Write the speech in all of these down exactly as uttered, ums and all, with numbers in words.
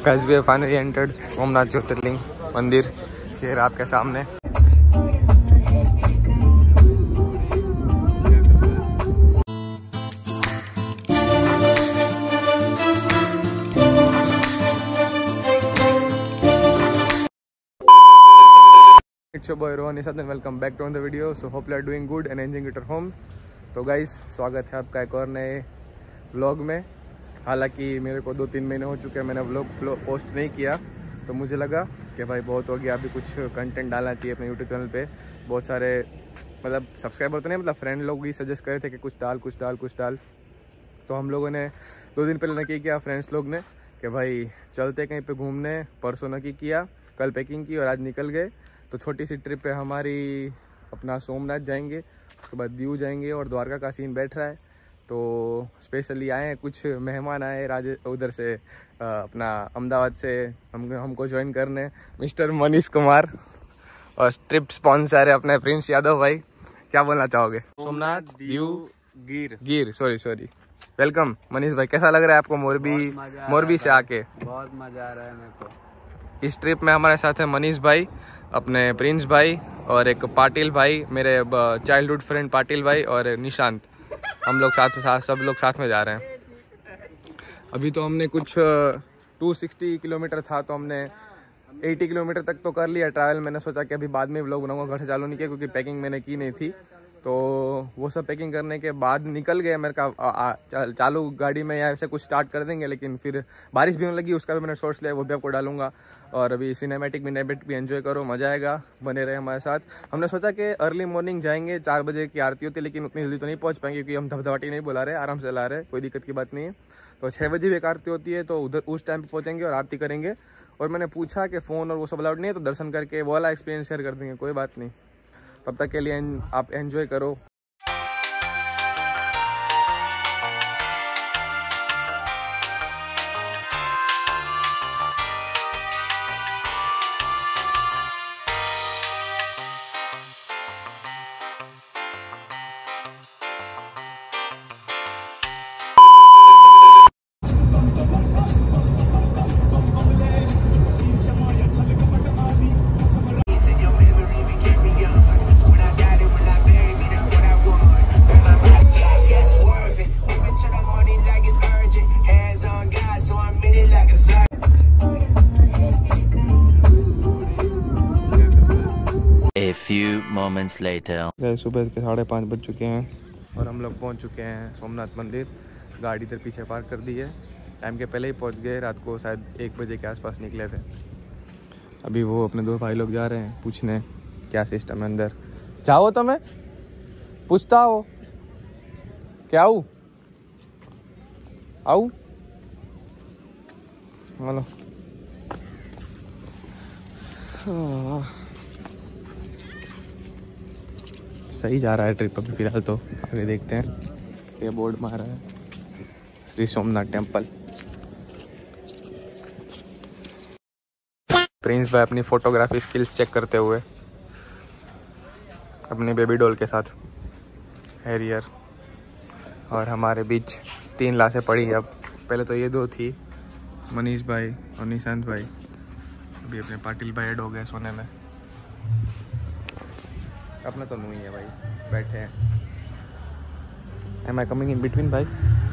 Guys we finally entered Somnath Jyotirlinga मंदिर। ये रहा आपके सामने। It's your boy Rohan Isad and welcome back to the video. So hope you are doing good and enjoying it at home. तो guys स्वागत है आपका एक और नए व्लॉग में। हालांकि मेरे को दो तीन महीने हो चुके हैं मैंने व्लॉग पोस्ट नहीं किया, तो मुझे लगा कि भाई बहुत हो गया, अभी कुछ कंटेंट डालना चाहिए अपने यूट्यूब चैनल पे। बहुत सारे मतलब सब्सक्राइबर तो नहीं, मतलब फ्रेंड लोग ही सजेस्ट करे थे कि कुछ डाल कुछ डाल कुछ डाल। तो हम लोगों ने दो दिन पहले नक्की किया फ्रेंड्स लोग ने कि भाई चलते कहीं पे घूमने। परसों नक्की किया, कल पैकिंग की और आज निकल गए। तो छोटी सी ट्रिप पे हमारी अपना सोमनाथ जाएंगे, उसके बाद दीव जाएंगे और द्वारका का सीन बैठ रहा है। तो स्पेशली आए हैं, कुछ मेहमान आए राजे उधर से अपना अहमदाबाद से हम हमको ज्वाइन करने, मिस्टर मनीष कुमार। और ट्रिप स्पॉन्सर है अपने प्रिंस यादव भाई। क्या बोलना चाहोगे? सोमनाथ दीव गिर गिर सॉरी सॉरी वेलकम मनीष भाई। कैसा लग रहा है आपको मोरबी मोरबी से आके? बहुत मजा आ रहा है मेरे को। इस ट्रिप में हमारे साथ है मनीष भाई, अपने प्रिंस भाई और एक पाटिल भाई, मेरे चाइल्डहुड फ्रेंड पाटिल भाई और निशांत। हम लोग साथ साथ सब लोग साथ में जा रहे हैं। अभी तो हमने कुछ दो सौ साठ किलोमीटर था, तो हमने अस्सी किलोमीटर तक तो कर लिया ट्रैवल। मैंने सोचा कि अभी बाद में व्लॉग बनाऊंगा, घर से चालू नहीं किया क्योंकि पैकिंग मैंने की नहीं थी। तो वो सब पैकिंग करने के बाद निकल गए। मेरे का चालू गाड़ी में या ऐसे कुछ स्टार्ट कर देंगे, लेकिन फिर बारिश भी होने लगी, उसका भी मैंने शॉर्ट्स लिया, वो भी आपको डालूंगा। और अभी सिनेमैटिक मिनेबिट भी एंजॉय करो, मजा आएगा, बने रहे हमारे साथ। हमने सोचा कि अर्ली मॉर्निंग जाएंगे, चार बजे की आरती होती है, लेकिन उतनी जल्दी तो नहीं पहुंच पाएंगे क्योंकि हम धबधबाटी नहीं बुला रहे, आराम से ला रहे, कोई दिक्कत की बात नहीं है। तो छः बजे भी एक आरती होती है, तो उधर उस टाइम पे पहुंचेंगे और आरती करेंगे। और मैंने पूछा कि फ़ोन और वो सब अलाउड नहीं है, तो दर्शन करके वो वाला एक्सपीरियंस शेयर कर देंगे, कोई बात नहीं। तब तक के लिए आप एंजॉय करो। A few moments later. सुबह के साढ़े पाँच बज चुके हैं और हम लोग पहुंच चुके हैं सोमनाथ मंदिर। गाड़ी इधर पीछे पार्क कर दी है, टाइम के पहले ही पहुंच गए। रात को शायद एक बजे के आसपास निकले थे। अभी वो अपने दो भाई लोग जा रहे हैं पूछने क्या सिस्टम है अंदर। जाओ तो मैं पूछता हो क्या आऊ आऊ हेलो। सही जा रहा है ट्रिप अभी फिलहाल, तो आगे देखते हैं। ये बोर्ड मारा है श्री सोमनाथ टेम्पल। प्रिंस भाई अपनी फोटोग्राफी स्किल्स चेक करते हुए अपनी बेबी डॉल के साथ हैरियर। और हमारे बीच तीन लाशें पड़ी हैं अब। पहले तो ये दो थी, मनीष भाई और निशांत भाई। अभी अपने पाटिल भाई ऐड हो गए सोने में। अपना तो नहीं है भाई, बैठे हैं। Am I coming in between भाई?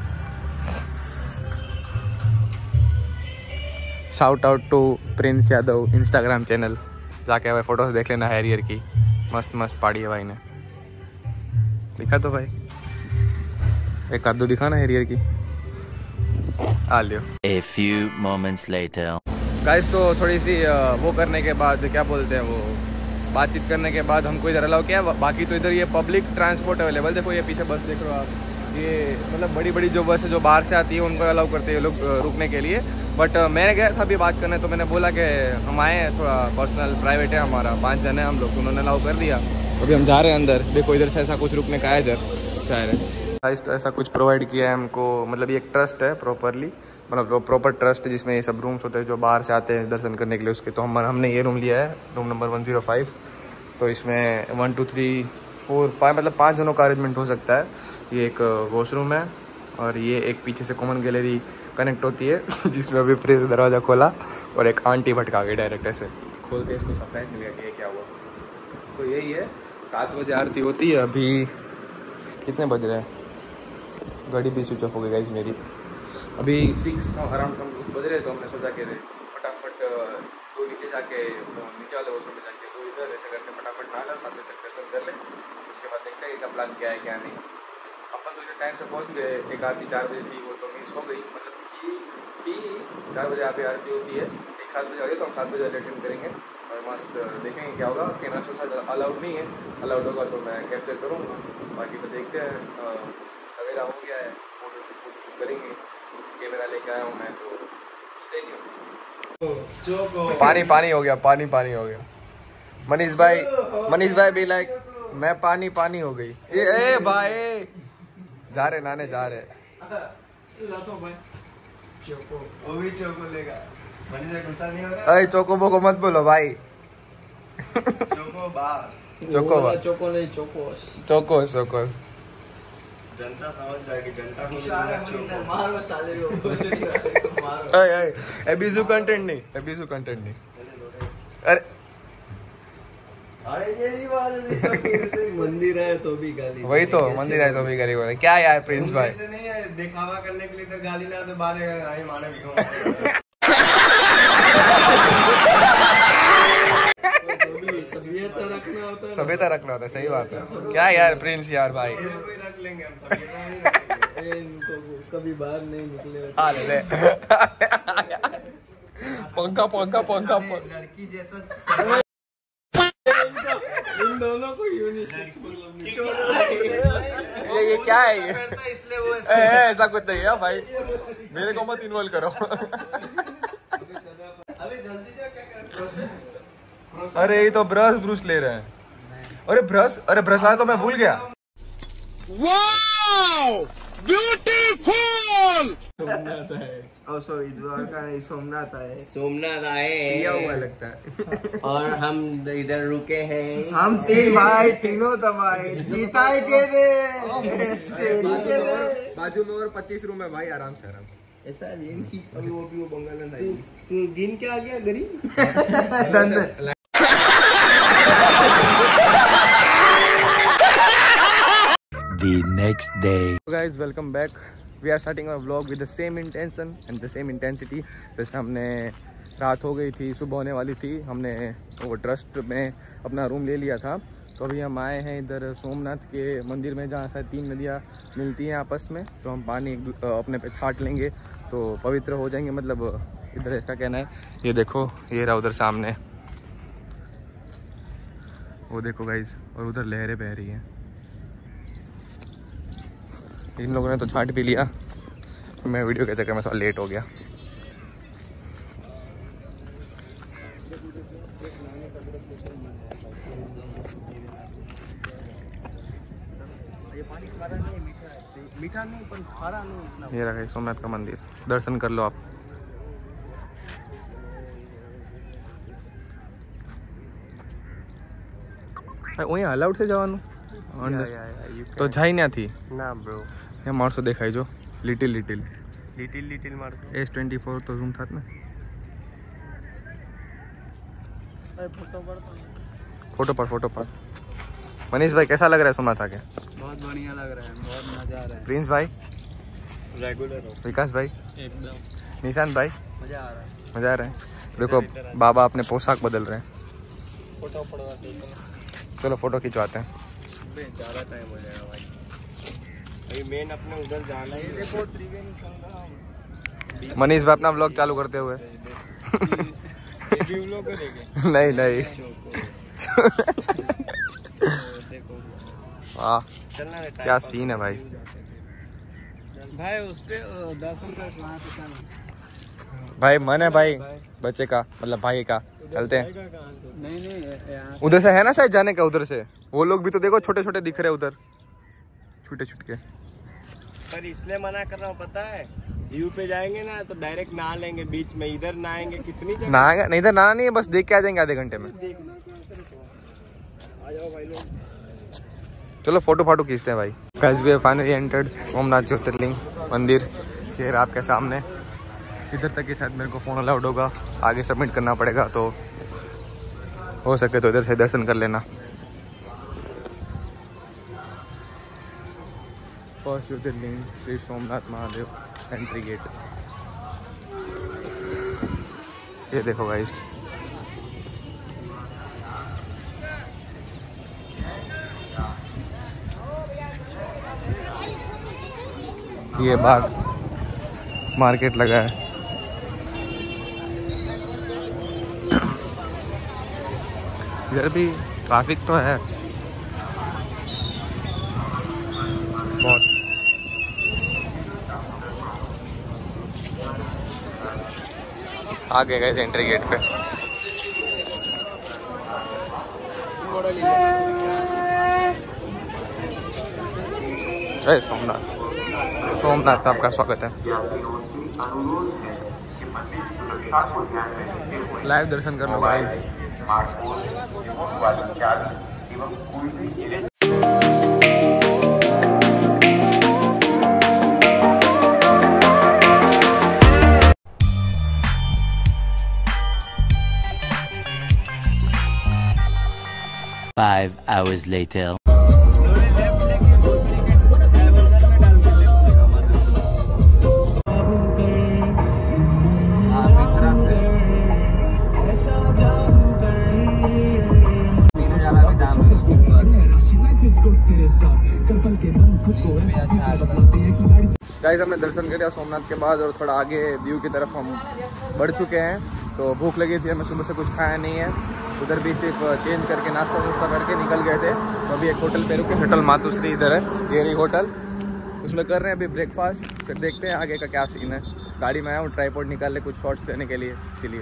Shout out to Prince Yadav Instagram channel, जाके भाई फोटोज देख लेना हैरियर की। मस्त मस्त पाड़ी है भाई ने। दिखा तो भाई एक आध दो दिखा ना हैरियर की। आ लियो। A few moments later. Guys तो थोड़ी सी वो करने के बाद, क्या बोलते हैं वो, बातचीत करने के बाद हमको इधर अलाउ किया। बाकी तो इधर ये पब्लिक ट्रांसपोर्ट अवेलेबल। देखो ये पीछे बस देख रहे हो आप, ये मतलब बड़ी बड़ी जो बस है जो बाहर से आती है उनको अलाउ करते हैं लोग रुकने के लिए। बट मैंने गया था अभी बात करने, तो मैंने बोला कि हम आए हैं, थोड़ा पर्सनल प्राइवेट है हमारा, पाँच जन है हम लोग, तो उन्होंने अलाउ कर दिया। अभी हम जा रहे हैं अंदर। देखो इधर से ऐसा कुछ रुकने का है, इधर शायद है तो ऐसा कुछ प्रोवाइड किया है हमको। मतलब ये एक ट्रस्ट है प्रॉपरली, मतलब प्रॉपर ट्रस्ट है जिसमें ये सब रूम्स होते हैं जो बाहर से आते हैं दर्शन करने के लिए उसके। तो हम हमने ये रूम लिया है, room number one zero five. तो इसमें one two three four five मतलब पाँच जनों का अरेंजमेंट हो सकता है। ये एक वॉशरूम है और ये एक पीछे से कॉमन गैलरी कनेक्ट होती है जिसमें अभी प्रेस दरवाज़ा खोला और एक आंटी भटका गई डायरेक्ट ऐसे खोल के इसको सरप्राइज मिल गया कि ये क्या हुआ। तो यही है, सात बजे आरती होती है। अभी कितने बज रहे हैं, घड़ी भी स्विच ऑफ हो गई गाइस मेरी। अभी सिक्स अराउंड हम कुछ बज रहे, तो हमने सोचा कि फटाफट तो नीचे जाके नीचे वाले वॉशरूम में जाके तो इधर ऐसे करके फटाफट नहा लो, सात बजे तक दर्शन कर ले, उसके बाद देखते हैं इनका प्लान क्या है क्या नहीं। अपन तो टाइम से पहुँच गए, एक आरती चार बजे थी, वो तो मिस हो गई, मतलब थी थी चार बजे यहाँ पे आरती होती है, एक सात बजे आ गई तो हम सात बजे अटेंड करेंगे और मस्त देखेंगे क्या होगा। कैमरा के साथ अलाउड नहीं है, अलाउड होगा तो मैं कैप्चर करूँगा, बाकी तो देखते हैं। सवेरा हो गया है, फोटो शूट फोटो शूट करेंगे, कैमरा लेके आया हूँ मैं, तो स्टे ट्यून्ड। पानी पानी हो गया, पानी पानी हो गया। मनीष भाई मनीष भाई भी लाइक मैं पानी पानी हो गई। ए, ए भाई जा रहे नाने जा रहे वो भी चोको लेगा। मनीष गुस्सा नहीं हो रहा? अरे चोको बोको मत बोलो भाई। Choco bar choco bar choco नहीं चोकोस चोकोस चोकोस। जनता समझ जाएगी, जनता को मारो साले को मारो। अरे अरे एबीजू कंटेंट नहीं, एबीजू कंटेंट नहीं। अरे अरे ये नहीं बात, मंदिर है तो भी गाली, वही तो मंदिर है तो भी गाली बोले क्या यार प्रिंस भाई। ऐसे नहीं है, दिखावा करने के लिए तो गाली ना तो बाले आई माने भी सभ्यता रखना होता है, सभ्यता रखना होता है, सही बात है। क्या यार प्रिंस यार भाई रख लेंगे हम, सभ्यता नहीं कभी बाहर नहीं निकले। आ ले पंखा पंखा पंखा लड़की जैसा इन दोनों को यूनिसेक्स मतलब ये ये क्या है ये, इसलिए वो ए, ऐसा कुछ नहीं है भाई, मेरे को मत इन्वॉल्व करो। अभी जल्दी जा, क्या कर प्रोसेस। अरे ये तो ब्रश ब्रूस ले रहे हैं। अरे ब्रश, अरे ब्रश आया तो मैं भूल गया। Wow beautiful. सोमनाथ है, और सो द्वारका नहीं, सोमनाथ है, सोमनाथ आए पिया हुआ लगता है। और हम इधर रुके हैं, हम तीन भाई तीनों दबाए जीताए के दे बाजू में और पच्चीस रूम है भाई, आराम से आराम से। ऐसा गिन की अभी वो भी वो बंगाल है, तू गिन के आ गया गरीब। The next day. Guys, welcome back. We are starting our vlog with the same intention and the same intensity. जैसे हमने रात हो गई थी, सुबह होने वाली थी, हमने वो ट्रस्ट में अपना रूम ले लिया था। तो अभी हम आए हैं इधर सोमनाथ के मंदिर में, जहाँ से तीन नदियाँ मिलती हैं आपस में, तो हम पानी अपने पे छाट लेंगे तो पवित्र हो जाएंगे। मतलब इधर इसका कहना है, ये देखो ये रहा उधर सामने, वो देखो गाइज, और उधर लहरें बह रही हैं। इन लोगों ने तो छाट भी लिया, मैं वीडियो के चक्कर में थोड़ा लेट हो गया। मीठा नहीं पर खारा नहीं। ये रहा सोमनाथ का मंदिर, दर्शन कर लो आप। वहीं अलाउड थे जवानों तो जाई ना थी ना ब्रो, ये मार्सो देखाई जो little little little little Mars S twenty four तो रूम था ना। फोटो पर फोटो पर मनीष भाई कैसा लग रहा है सोमनाथ आके? बहुत बढ़िया लग रहा है, बहुत मजा आ रहा है। प्रिंस भाई, रेगुलर हो, विकास भाई, एकदम निशांत भाई, मजा आ रहा है। मजा आ रहा है। देखो बाबा अपने पोशाक बदल रहे हैं। फोटो पड़वाते चलो फोटो खिंचवाते हैं। ज़्यादा टाइम हो जाएगा भाई, अभी मेन अपने उधर जाना है। देखो त्रिवेणी संगम, मनीष भाई अपना व्लॉग चालू करते हुए ये भी व्लॉग करेंगे? नहीं नहीं देखो वाह चलना है, क्या सीन है भाई। भाई उस पे दर्शन कर वहाँ पे चलना भाई मन है भाई बच्चे का, मतलब भाई का, चलते हैं। नहीं नहीं उधर से है ना शायद जाने का, उधर से वो लोग भी तो देखो छोटे छोटे दिख रहे उधर, छोटे छोटे। पर इसलिए मना कर रहा हूँ पता है, व्यू पे जाएंगे ना तो डायरेक्ट नहा लेंगे बीच में, इधर नहाएंगे कितनी जगह नहाएगा नहीं, इधर नहाना नहीं है, बस देख के आ जाएंगे आधे घंटे में। आ जाओ भाई लोग, चलो फोटो फाटो खींचते हैं भाई। Guys we finally entered Somnath Jyotirlinga मंदिर। ये रहा आपके सामने, इधर तक ही शायद मेरे को फ़ोन अलाउड होगा, आगे सबमिट करना पड़ेगा, तो हो सके तो इधर से दर्शन कर लेना। First Jyotirlinga Shri Somnath Mahadev, entry gate. ये देखो गाइस, ये बाग मार्केट लगा है। इधर भी ट्रैफिक तो है बहुत। आगे गए एंट्री गेट पे। जय सोमनाथ। सोमनाथ आपका स्वागत है। लाइव दर्शन कर लो guys. Five hours later. Guys हमने दर्शन किया सोमनाथ के बाद और थोड़ा आगे व्यू की तरफ हम बढ़ चुके हैं। तो भूख लगी थी, हमें सुबह से कुछ खाया नहीं है। उधर भी सिर्फ चेंज करके नाश्ता वास्ता करके निकल गए थे। तो अभी एक होटल पे रुके, होटल मातुश्री इधर है, ये रही होटल। उसमें कर रहे हैं अभी ब्रेकफास्ट, फिर देखते हैं आगे का क्या सीन है। गाड़ी में आया हूँ ट्राईपॉड निकाल ले कुछ शॉट्स लेने के लिए, इसीलिए।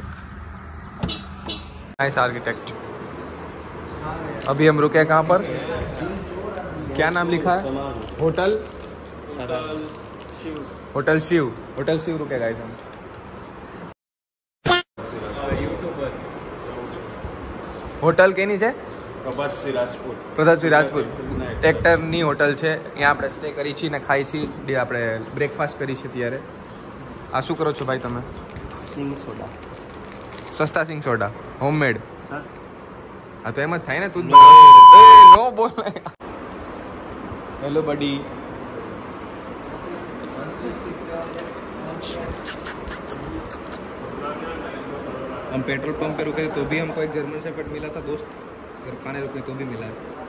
Nice architect. अभी हम रुके हैं कहाँ पर, क्या नाम लिखा है? Hotel hotel Shiv. Hotel Shiv रुके गाइस हम। होटल के नहीं है પ્રભાતસિંહ રાજપૂત। પ્રભાતસિંહ રાજપૂત એક્ટરની હોટલ છે। અહીંયા આપણે સ્ટે કરી છીએ ને ખાઈ છીએ, આપણે બ્રેકફાસ્ટ કરી છે ત્યારે। આ શું કરો છો ભાઈ તમે? સિંગ સોડા। સસ્તા સિંગ સોડા, હોમમેડ। હા તો એમ જ થાય ને, તું નો બોલ। હેલો બડી। हम पेट्रोल पंप पे रुके थे तो भी हमको एक जर्मन शेफर्ड मिला था दोस्त, और खाने रुके तो भी मिला है।